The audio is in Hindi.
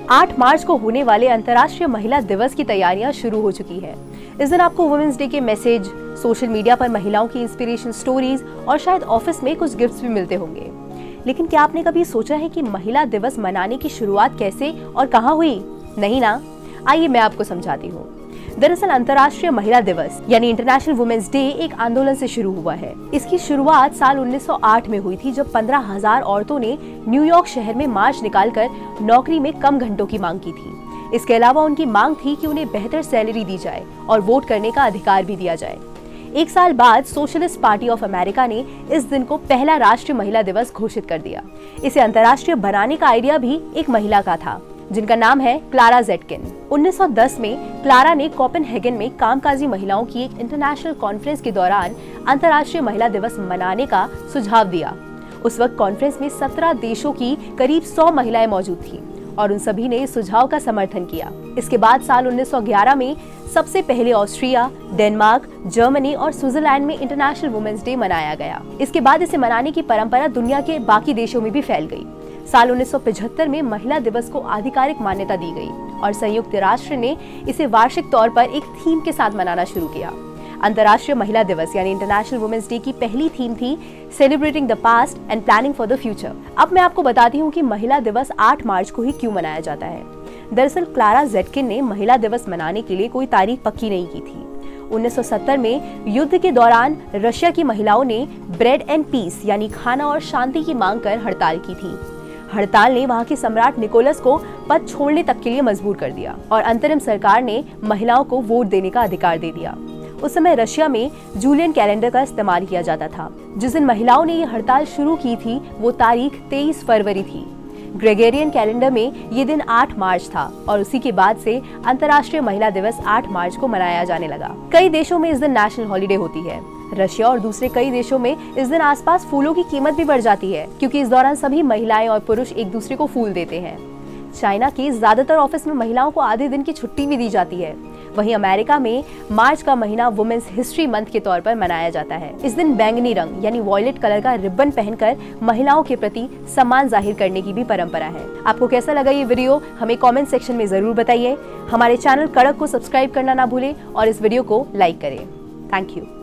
8 मार्च को होने वाले अंतर्राष्ट्रीय महिला दिवस की तैयारियां शुरू हो चुकी है। इस दिन आपको वुमेन्स डे के मैसेज, सोशल मीडिया पर महिलाओं की इंस्पिरेशन स्टोरीज और शायद ऑफिस में कुछ गिफ्ट्स भी मिलते होंगे। लेकिन क्या आपने कभी सोचा है कि महिला दिवस मनाने की शुरुआत कैसे और कहाँ हुई? नहीं ना? आइए मैं आपको समझाती हूँ। दरअसल अंतर्राष्ट्रीय महिला दिवस यानी इंटरनेशनल वुमेन्स डे एक आंदोलन से शुरू हुआ है। इसकी शुरुआत साल 1908 में हुई थी, जब 15,000 औरतों ने न्यूयॉर्क शहर में मार्च निकालकर नौकरी में कम घंटों की मांग की थी। इसके अलावा उनकी मांग थी कि उन्हें बेहतर सैलरी दी जाए और वोट करने का अधिकार भी दिया जाए। एक साल बाद सोशलिस्ट पार्टी ऑफ अमेरिका ने इस दिन को पहला राष्ट्रीय महिला दिवस घोषित कर दिया। इसे अंतर्राष्ट्रीय बनाने का आइडिया भी एक महिला का था, जिनका नाम है क्लारा ज़ेटकिन। 1910 में क्लारा ने कोपेनहेगन में कामकाजी महिलाओं की एक इंटरनेशनल कॉन्फ्रेंस के दौरान अंतर्राष्ट्रीय महिला दिवस मनाने का सुझाव दिया। उस वक्त कॉन्फ्रेंस में 17 देशों की करीब 100 महिलाएं मौजूद थीं और उन सभी ने इस सुझाव का समर्थन किया। इसके बाद साल 1911 में सबसे पहले ऑस्ट्रिया, डेनमार्क, जर्मनी और स्विट्जरलैंड में इंटरनेशनल वुमेन्स डे मनाया गया। इसके बाद इसे मनाने की परंपरा दुनिया के बाकी देशों में भी फैल गई। साल 1975 में महिला दिवस को आधिकारिक मान्यता दी गई और संयुक्त राष्ट्र ने इसे वार्षिक तौर पर एक थीम के साथ मनाना शुरू किया। अंतर्राष्ट्रीय महिला दिवस यानी इंटरनेशनल वुमेन्स डे की पहली थीम थी celebrating the past and planning for the future. अब मैं आपको बताती हूँ कि महिला दिवस 8 मार्च को ही क्यों मनाया जाता है। दरअसल क्लारा ज़ेटकिन ने महिला दिवस मनाने के लिए कोई तारीख पक्की नहीं की थी। 1970 में युद्ध के दौरान रशिया की महिलाओं ने ब्रेड एंड पीस यानी खाना और शांति की मांग कर हड़ताल की थी। हड़ताल ने वहां के सम्राट निकोलस को पद छोड़ने तक के लिए मजबूर कर दिया और अंतरिम सरकार ने महिलाओं को वोट देने का अधिकार दे दिया। उस समय रशिया में जूलियन कैलेंडर का इस्तेमाल किया जाता था। जिस दिन महिलाओं ने ये हड़ताल शुरू की थी वो तारीख 23 फरवरी थी। ग्रेगोरियन कैलेंडर में ये दिन 8 मार्च था और उसी के बाद से अंतर्राष्ट्रीय महिला दिवस 8 मार्च को मनाया जाने लगा। कई देशों में इस दिन नेशनल हॉलिडे होती है। रशिया और दूसरे कई देशों में इस दिन आसपास फूलों की कीमत भी बढ़ जाती है, क्योंकि इस दौरान सभी महिलाएं और पुरुष एक दूसरे को फूल देते हैं। चाइना के ज्यादातर ऑफिस में महिलाओं को आधे दिन की छुट्टी भी दी जाती है। वहीं अमेरिका में मार्च का महीना वुमेन्स हिस्ट्री मंथ के तौर पर मनाया जाता है। इस दिन बैंगनी रंग यानी वॉयलेट कलर का रिबन पहनकर महिलाओं के प्रति सम्मान जाहिर करने की भी परंपरा है। आपको कैसा लगा ये वीडियो हमें कमेंट सेक्शन में जरूर बताइए। हमारे चैनल कड़क को सब्सक्राइब करना ना भूलें और इस वीडियो को लाइक करें। Thank you.